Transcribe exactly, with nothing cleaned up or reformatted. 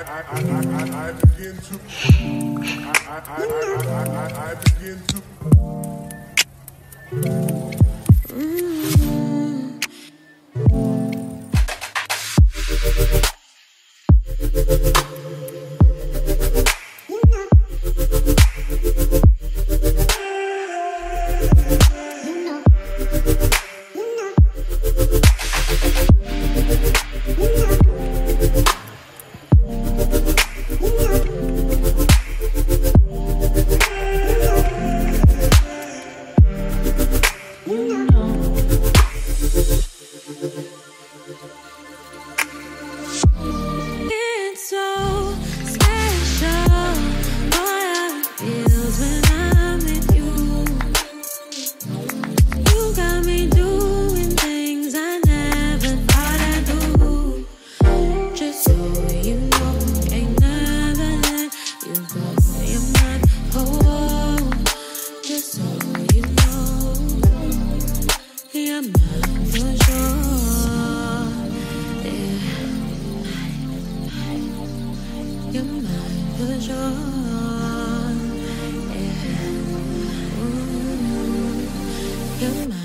I, I, I begin to, I, I, I, I, I, I begin to. You're mine for sure. Yeah. Ooh, you're mine.